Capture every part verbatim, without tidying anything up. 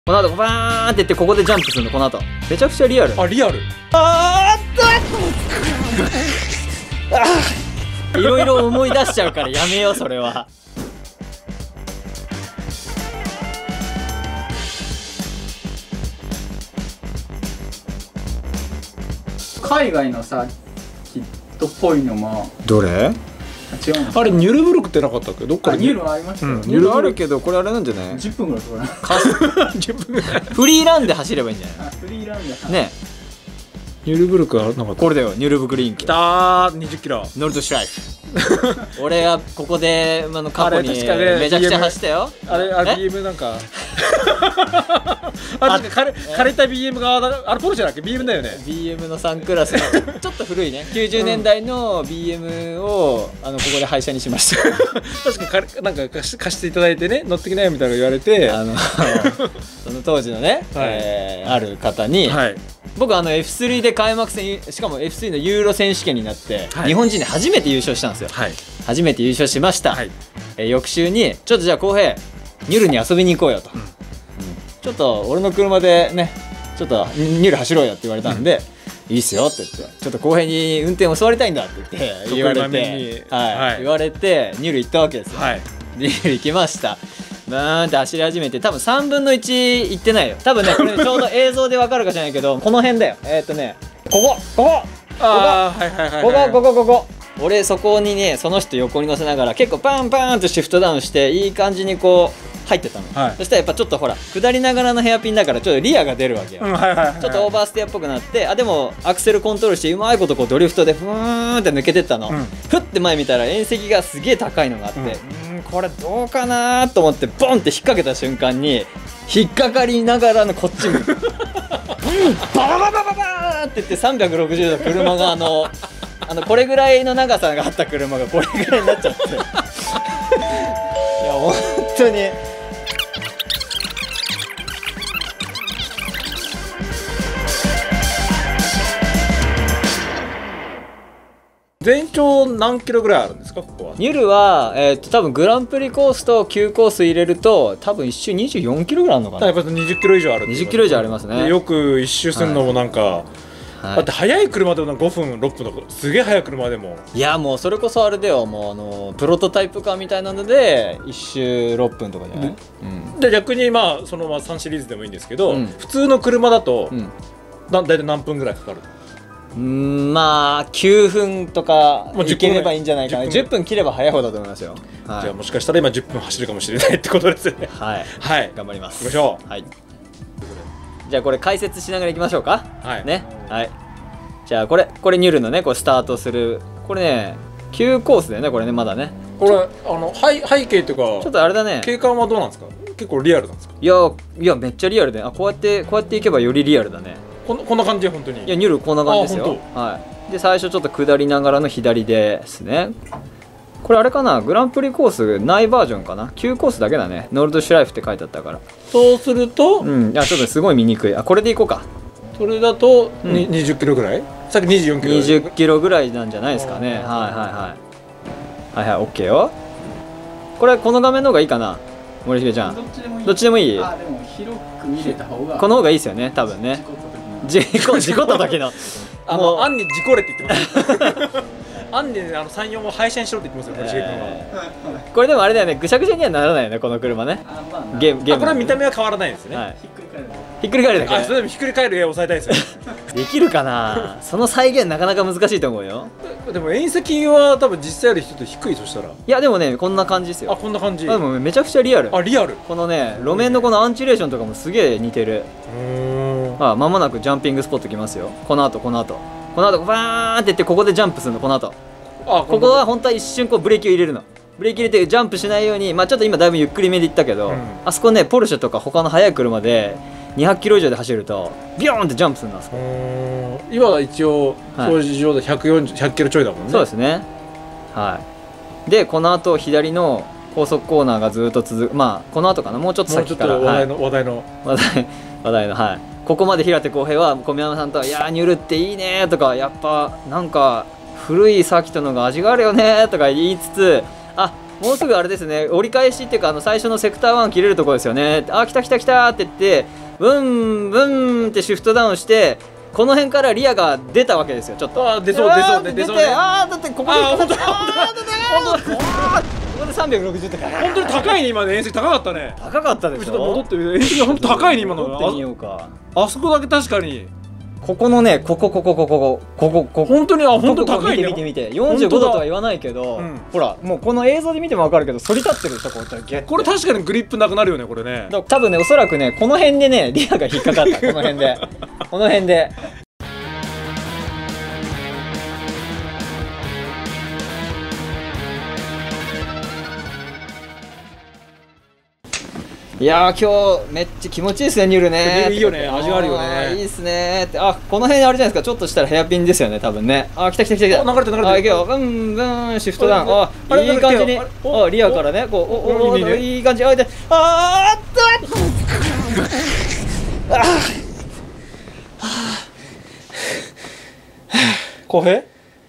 この後バーンって言ってここでジャンプするの。この後めちゃくちゃリアル。 あ、リアル。 あーっといろいろ思い出しちゃうからやめようそれは。 海外のさキットっぽいのもどれ？ 違うの？ あれニュルブルクってなかったっけ？どっかでニュルありましたよ。 ニュルあるけどこれあれなんじゃない？ じゅっぷんぐらいとかじゅっぷんぐらい。 フリーランで走ればいいんじゃない？ フリーランでね。 ニュルブルクはなかった。 これだよ、ニュルブクリンク。 きたー、にじゅっキロ。 ノルドシュライフ。俺がここであの過去にあれ確かねめちゃくちゃ走ったよ。 あれ、あれ ビーエム なんかあれ枯れ枯れた ビーエム があれポルシェだっけ？ ビーエム だよね。 ビーエム のさんクラスのちょっと古いねきゅうじゅうねんだいの ビーエム をあのここで廃車にしました。 確かにかなんか貸し貸していただいてね、乗ってきなよみたいなの言われて、 あのその当時のね、 はいえーある方に、 はい、 僕あの エフスリー で開幕戦、しかも エフスリー のユーロ選手権になって、はい、日本人で初めて優勝したんですよ。はい、初めて優勝しました。はい、えー、翌週にちょっとじゃあ浩平ニュルに遊びに行こうよと、うん、ちょっと俺の車でねちょっとニュル走ろうよって言われたんで、うん、いいっすよって言って、ちょっと浩平に運転を教わりたいんだって言って言われて、はいはい、言われてニュル行ったわけですよ。はい、ニュル行きました。バーンって走り始めて、多分さんぶんのいち行ってないよ。多分ねこれちょうど映像でわかるかじゃないけどこの辺だよ。えーっとねここここあーはいはいはいここここここ俺そこにねその人横に乗せながら結構パンパンとシフトダウンしていい感じにこう入ってたの、はい、そしたらやっぱちょっとほら下りながらのヘアピンだからちょっとリアが出るわけよ。ちょっとオーバーステアっぽくなって、あでもアクセルコントロールしてうまいことこうドリフトでふーんって抜けてったの、うん、ふって前見たら縁石がすげえ高いのがあって、うん、んこれどうかなと思ってボンって引っ掛けた瞬間に引っかかりながらのこっち向くババババババーって言ってさんびゃくろくじゅうど車があのあのこれぐらいの長さがあった車がこれぐらいになっちゃっていや本当に全長何キロぐらいあるんですかここは？ ニュルは、えー、と多分グランプリコースと急コース入れると多分一周にじゅうよんキロぐらいあるのかな。 やっぱにじゅっキロ以上ある。 にじゅっキロ以上ありますね。 よく一周するのもなんか、はいはい、だって速い車でもごふんろっぷんとかすげえ速い車でも、 いやもうそれこそあれだよ、もうあのプロトタイプカーみたいなので一周ろっぷんとかじゃない？ うん、で逆にまあそのままさんシリーズでもいいんですけど、うん、普通の車だと、うん、だだいたい何分ぐらいかかる？ うん、まあきゅうふんとかいければいいんじゃないかな。じゅっぷん切れば早い方だと思いますよ。はい、 じゃあもしかしたら今じゅっぷん走るかもしれないってことですね。 はい、はい、頑張ります。 行きましょう。 はい、じゃあこれ解説しながらいきましょうか。はいね、はい、じゃあこれこれニュルのねこうスタートするこれね急コースだよねこれね。まだねこれあの背背景っていうかちょっとあれだね、 景観はどうなんですか？結構リアルなんですか？ いやいやめっちゃリアルで、あこうやってこうやっていけばよりリアルだね。 こんこんな感じで本当に。 いやニュルこんな感じですよ。はい、で最初ちょっと下りながらの左ですね。これあれかな、グランプリコースないバージョンかな。急コースだけだね。ノルドシュライフって書いてあったから。 そうするとうん、いやちょっとすごい見にくい。あこれでいこうか。 それだと、うん、にじゅっキロぐらい？さっきにじゅうよんキロにじゅっキロぐらいなんじゃないですかね。はいはいはいはいはい、 OK よ。これこの画面の方がいいかな森重ちゃん。どっちでもいい。どっちでもいい。 あでも広く見れた方がこの方がいいですよね多分ね。事故事故った時のあの、アンに事故れって言ってます。アンにあのさんよんを廃車にしろって言ってますよ、森重君は。 これでもあれだよね、ぐしゃぐしゃにはならないよね、この車ね。ゲーム、ゲーム。 これは見た目は変わらないですね。 ひっくり返るだけ。 あ、それでもひっくり返る絵を抑えたいですよ。 できるかなその再現なかなか難しいと思うよ。 でも縁石は多分実際よりちょっと低いとしたら。いやでもね、こんな感じですよ。 あ、こんな感じ。 でもめちゃくちゃリアル。 あ、リアル。 このね、路面のこのアンチレーションとかもすげえ似てる。あ、間もなくジャンピングスポット来ますよ。この後この後この後バーンって言ってここでジャンプするの。この後あここは本当は一瞬こうブレーキを入れるの。ブレーキ入れてジャンプしないように、まあちょっと今だいぶゆっくりめでいったけど、うん、あそこねポルシェとか他の速い車でにひゃくキロ以上で走るとビヨーンってジャンプするんですか。 今は一応表示上でひゃくよんじゅう、ひゃくキロちょいだもんね。 そうですね。はい。でこの後左の高速コーナーがずっと続く。まあこの後かな、もうちょっと先から話題の、はい、話題の話題話題のはい。ここまで平手浩平は小宮山さんとは「いやーニュルっていいね」とか「やっぱなんか古いサーキットの方が味があるよね」とか言いつつ、あもうすぐあれですね、折り返しっていうか、あの最初のセクターワン切れるところですよね。あ、来た来た来たって言ってブンブンってシフトダウンして、この辺からリアが出たわけですよ。ちょっとあ、出そう出そう出そう、 ああ、だってここであ、本当だ、 ここでさんびゃくろくじゅうって本当に高いね、今ね、遠征高かったね。 高かったでしょ。 ちょっと戻ってみる、遠征が本当高いね、今の。 戻ってみようか。 あそこだけ確かに。 ここのね、ここここここここここ、 本当に、あ、本当高いね。 見て見て見て、よんじゅうごどとは言わないけど、ほら、もうこの映像で見ても分かるけど、反り立ってるでしょ、こうやって。 これ確かにグリップなくなるよね、これね。 多分ね、おそらくね、この辺でね、リアが引っかかった、この辺で、この辺で。いやー、今日めっちゃ気持ちいいですね、ニュルね。 いいよね、味があるよね。 いいっすねって。あ、この辺あれじゃないですか、ちょっとしたらヘアピンですよね、多分ね。あ、来た来た来た来た。 流れて流れて。 あ、いけよ、ブンブン、シフトダウン。あ、いい感じに。あ、リアからね、こう、おお、いい感じ。あ、で、あーっと。ああ。 浩平？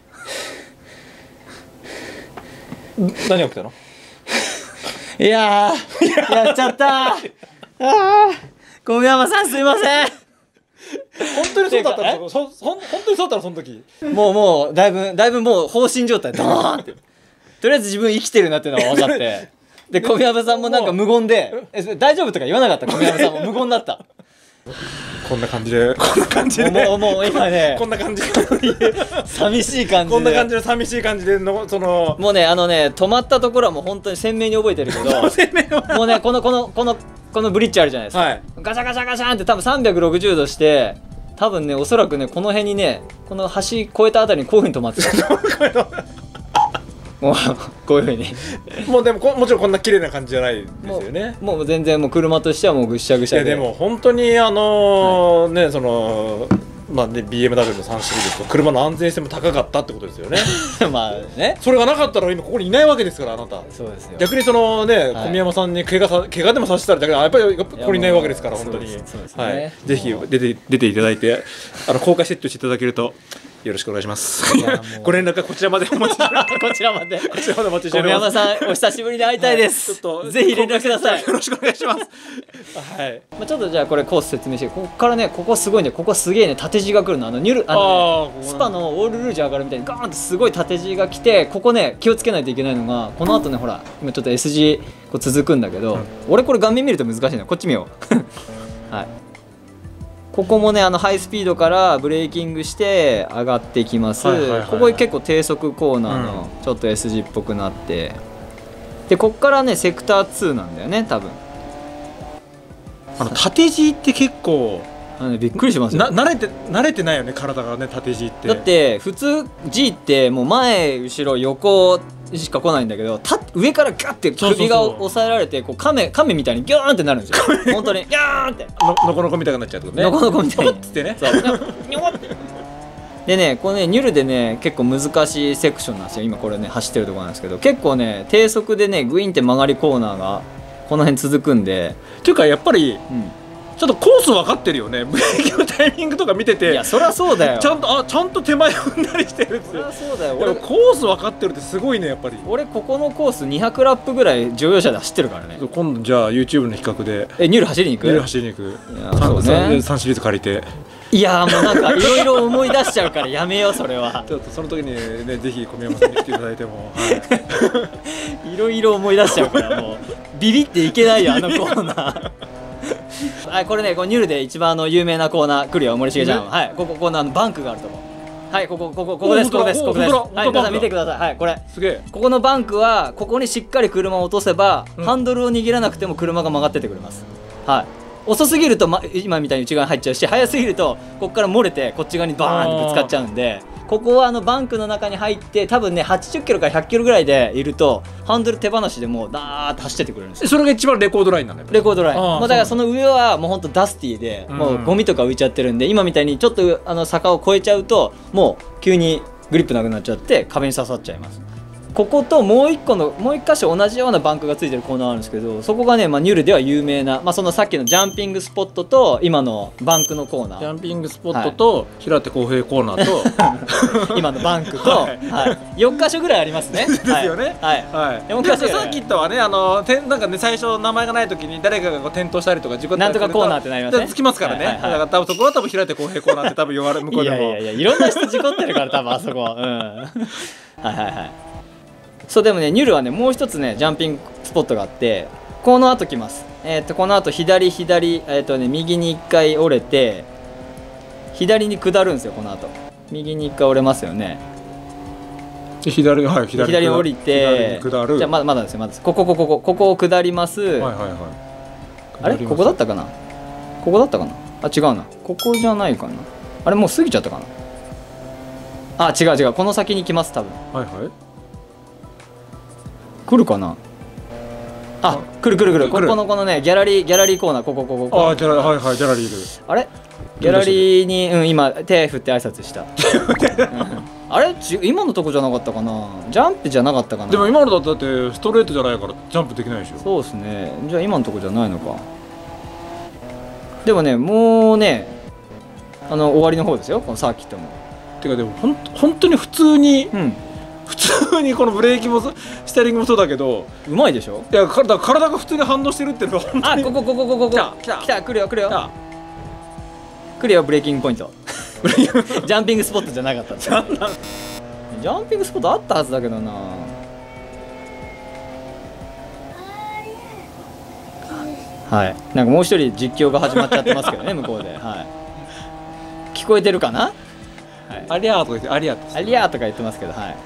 何が起きたの？ いやー、やっちゃったー。ああ、小宮山さんすいません。 本当にそうだったの？そ、そ、本当にそうだったのその時？ もうもうだいぶだいぶもう放心状態ドーンって。とりあえず自分生きてるなっていうのが分かって。で小宮山さんもなんか無言で、え、それ大丈夫とか言わなかった。小宮山さんも無言だった。 こんな感じで、こんな感じで、 もうもう今ね、 こんな感じで寂しい感じで、 こんな感じの寂しい感じでの、そのもうね、あのね、止まったところはもう本当に鮮明に覚えてるけど、もうね、このこのこのこのブリッジあるじゃないですか、はい、ガシャガシャガシャンって多分さんびゃくろくじゅうどして、多分ね、おそらくね、この辺にね、この橋越えたあたりにこういうふうに止まってた。もうこういうふうにもうでもこもちろんこんな綺麗な感じじゃないですよね。 もう、もう全然もう車としてはもうぐっしゃぐしゃで。 いやでも本当にあのーはい、ね、そのまあね、ビーエムダブリュー のさんシリーズと車の安全性も高かったってことですよね。 まあね、 それがなかったら今ここにいないわけですから、あなた。 そうですよ。 逆にそのね、はい、小宮山さんに怪我さ怪我でもさせたらだけどやっぱりここにいないわけですから、本当に。はい。ぜひ出て出ていただいて、あの公開設定していただけるとよろしくお願いします。ご連絡はこちらまでお待ちしてます。 こちらまで。 こちらまでお待ちしております。 小宮山さんお久しぶりで会いたいです。ちょっとぜひ連絡ください。 よろしくお願いします。はい。 まあちょっとじゃあこれコース説明して、ここからね、ここすごいね、ここすげえね、縦字が来るの、あのニュルあのスパのオールルージュ上がるみたいにガーンってすごい縦字が来て、ここね気をつけないといけないのが、この後ね、ほら今ちょっと エス 字こう続くんだけど、俺これ画面見ると難しいの。こっち見よう。はい。ここもね、あのハイスピードからブレーキングして上がっていきます。ここ結構低速コーナーのちょっと エス 字っぽくなって、でこっからねセクターツーなんだよね、多分。 あの縦字って結構あの、ね、びっくりしますよ。 な慣れて慣れてないよね、体がね、縦字って。 だって普通 G ってもう前後ろ横しか来ないんだけど、た上からガッて首が押さえられて、こう亀亀みたいにギューンってなるんですよ。本当にギューンってののこのこみたいになっちゃうってことね。 のこのこみたいにっつってね。 そうでね、このねニュルでね結構難しいセクションなんですよ。今これね走ってるところなんですけど、結構ね低速でねグインって曲がりコーナーがこの辺続くんで。 っていうかやっぱり、 うん、 ちょっとコース分かってるよね。ブレーキのタイミングとか見てて、 いやそりゃそうだよ。 ちゃんとあちゃんと手前踏んだりしてるって。 そりゃそうだよ。 俺コース分かってるってすごいね、やっぱり。 俺ここのコースにひゃくラップぐらい乗用車で走ってるからね。 今度じゃあ YouTube の比較でえニュル走りに行く？ ニュル走りに行く。 いやそうね、 さんシリーズ借りて。 いやもうなんかいろいろ思い出しちゃうからやめよう、それは。 ちょっとその時にね、ぜひ小宮山さんに来ていただいても。 いろいろ思い出しちゃうからもうビビっていけないよ、あのコーナー。はい、これね、このニュルで一番あの有名なコーナー来るよ、森重ちゃん。はい、こここのあのバンクがあるとこ。はい、ここここここです、ここです、ここです。はい、皆さん見てください。はい、これ。 すげえ。 ここのバンクはここにしっかり車を落とせば、うん、ハンドルを握らなくても車が曲がってってくれます。はい。遅すぎると、ま、今みたいに内側に入っちゃうし、早すぎるとここから漏れてこっち側にバーンってぶつかっちゃうんで、ここはあのバンクの中に入って多分ねはちじゅっキロからひゃっキロぐらいでいるとハンドル手放しでもうダーッと走ってってくれるんですよ。 それが一番レコードラインなんだよ。 レコードライン。もうだからその上はもうほんとダスティーで、もうゴミとか浮いちゃってるんで、今みたいにちょっとあの坂を越えちゃうともう急にグリップなくなっちゃって壁に刺さっちゃいます。 ここともう一個のもう一箇所同じようなバンクがついてるコーナーあるんですけど、そこがね、まあ、ニュルでは有名な、まあ、そのさっきのジャンピングスポットと今のバンクのコーナー、 ジャンピングスポットと、はい、平手浩平コーナーと今のバンクと、はいはい、よんかしょぐらいありますね。 ですよね。 はい、はいはい、よんかしょ。 サーキットはね、あのてなんかね、最初名前がない時に誰かがこう転倒したりとか事故ったりなんとかコーナーってなりますね。 つきますからね、はいはいはい、だから多分そこは多分平手浩平コーナーって多分言われる向こうでもいやいやいや、いろんな人事故ってるから多分あそこは、うん、はいはいはい。そうでもね、ニュルはね、もう一つねジャンピングスポットがあって、この後来ます。えっ、ー、とこの後左左えっ、ー、とね右にいっかい折れて左に下るんですよ。この後右にいっかい折れますよね。 左はい左左に降りて左に下る。 じゃあまだまだですよ、まだです。こここここここを下ります。はいはいはい。あれここだったかな。ここだったかな。あ違うな。ここじゃないかな。あれもう過ぎちゃったかな。あ違う違う、この先に来ます多分。はいはい。来るかな。あ、来る来る来る。ここのこのねギャラリーギャラリーコーナー、こここここ。 あギャラはいはいギャラリーいる。 あれギャラリーに、うん、今手振って挨拶した。うん、あれち今のとこじゃなかったかな。ジャンプじゃなかったかな。 でも今のだってストレートじゃないからジャンプできないでしょ。 そうですね。じゃあ今のとこじゃないのか。でもねもうねあの終わりの方ですよ、このサーキットも。 てかでもほん本当に普通に、うん、普通にこのブレーキもステアリングもそうだけどうまいでしょ。 いや体体が普通に反応してるっていうのが本当に。 あこここここここ来た来た来た来るよ来るよ来るよブレーキングポイント。ジャンピングスポットじゃなかった。ジャンピングスポットあったはずだけどな。はい、なんかもう一人実況が始まっちゃってますけどね向こうで、はい、聞こえてるかな、はい、 ありゃーとか言ってありゃーありゃーとか言ってますけど、はい、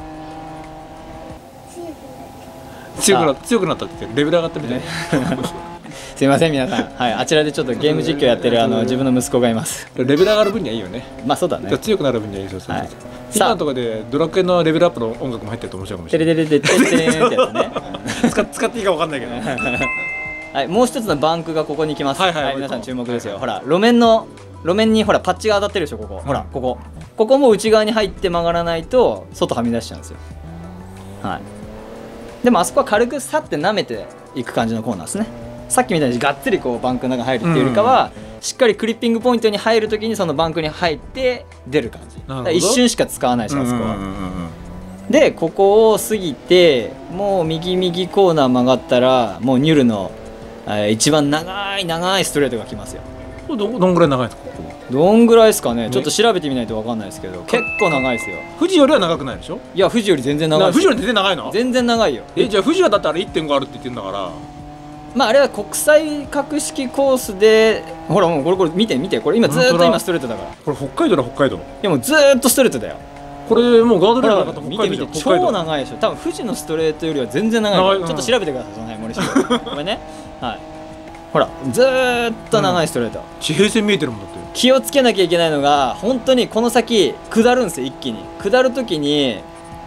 強くな強くなったって言ってレベル上がってるみたいな。 すいません皆さん、はい、あちらでちょっとゲーム実況やってるあの自分の息子がいます。 レベル上がる分にはいいよね。まあそうだね。 強くなる分にはいいですよ。はい、今のところでドラクエのレベルアップの音楽も入ってると面白いかもしれない。 テレテレテレテレテレってやつね。 使使っていいかわかんないけど。 はい、もう一つのバンクがここに来ます。はいはい、はい、皆さん注目ですよ。はいはい、ほら路面の路面にほらパッチが当たってるでしょここ。はい、ほらここここも内側に入って曲がらないと外はみ出しちゃうんですよ。はい。でもあそこは軽くさって舐めていく感じのコーナーですね。さっきみたいにがっつりこうバンクの中に入るっていうよりかは、うん、しっかりクリッピングポイントに入るときにそのバンクに入って出る感じ。だから一瞬しか使わないでしょあそこは。でここを過ぎてもう右右コーナー曲がったらもうニュルの一番長い長いストレートが来ますよ。 どどんぐらい長いですかここ。 どんぐらいですかね。ちょっと調べてみないと分かんないですけど結構長いですよ。 富士よりは長くないでしょ。 いや富士より全然長い。 富士より全然長いの。 全然長いよ。 えじゃあ富士はだってあれ いってんご あるって言ってんだから。 まああれは国際格式コースでほらもうこれこれ見て見てこれ今ずーっと今ストレートだから。 これ北海道だ北海道。いやもうずーっとストレートだよ。 これもうガードレールだったら見て見て超長いでしょ。多分富士のストレートよりは全然長い。長い、うん、ちょっと調べてくださいその辺森下。ごめんね。はい。ほらずーっと長いストレート。うん、 地平線見えてるもんだって。 気をつけなきゃいけないのが本当にこの先下るんですよ一気に。下るときに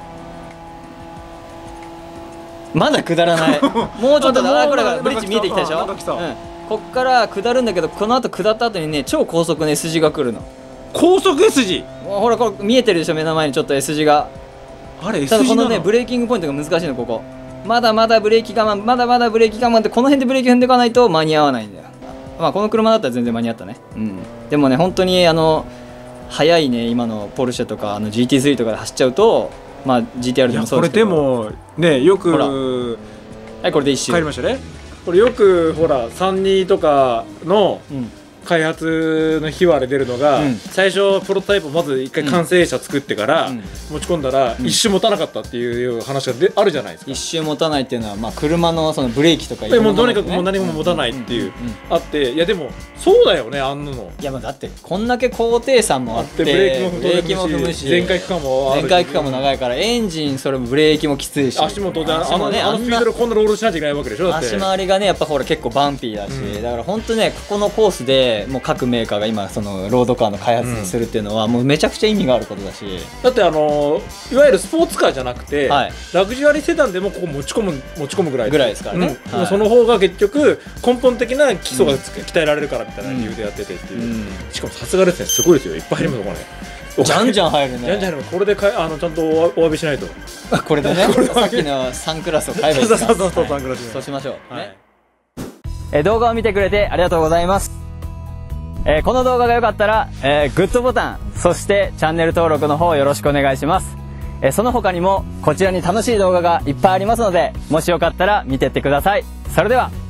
まだ下らない。もうちょっとだ。これがブリッジ見えてきたでしょ。うん、こっから下るんだけどこの後下った後にね超高速の S 字が来るの。 高速 S 字。 ほらこれ見えてるでしょ目の前にちょっと S 字が。 あれ S 字なの。 ただこのねブレーキングポイントが難しいのここ。まだまだブレーキ我慢まだまだブレーキ我慢ってこの辺でブレーキ踏んでいかないと間に合わないんだよ。まあこの車だったら全然間に合ったね。うん。でもね本当にあの速いね今のポルシェとかあの ジーティースリー とかで走っちゃうと。まあ ジーティーアール でもそうですけど。 これでもねよくはいこれで一周帰りましたね。これよくほらさんじゅうにとかの開発の秘話で出るのが、うん、最初プロトタイプをまず一回完成車作ってから持ち込んだら一周持たなかったっていう話がであるじゃないですか。 一周持たないっていうのはまあ車のそのブレーキとかいろんなもの、ね、もうとにかくもう何も持たないっていうあっていやでもそうだよねあんなの。 いやまあだってこんだけ高低差もあってブレーキも踏むし全開区間もあるし全開区間も長いからエンジンそれもブレーキもきついし足元であのねあのスピードでこんなロールしなきゃいけないわけでしょ。だって足回りがねやっぱほら結構バンピーだし、うん、だから本当ねここのコースででもう各メーカーが今そのロードカーの開発するっていうのはもうめちゃくちゃ意味があることだし、 だってあのいわゆるスポーツカーじゃなくて、 はい、 ラグジュアリーセダンでもここ持ち込む持ち込むぐらいぐらいですからね、 うんはい、その方が結局根本的な基礎が鍛えられるからみたいな理由でやっててっていう、うん、しかもさすがですね、すごいですよ、いっぱい入りますこれね、 じゃんじゃん入るね。 じゃんじゃん入る。これでかいあのちゃんとお詫びしないと。 これでね。さっきのさんクラスを買えばいいですか。 そうそうそう、さんクラス。 そうしましょう。 はい。 え動画を見てくれてありがとうございます。えー、この動画が良かったら、えー、グッドボタン、そしてチャンネル登録の方よろしくお願いします。えー、その他にもこちらに楽しい動画がいっぱいありますので、もしよかったら見てってください。それでは。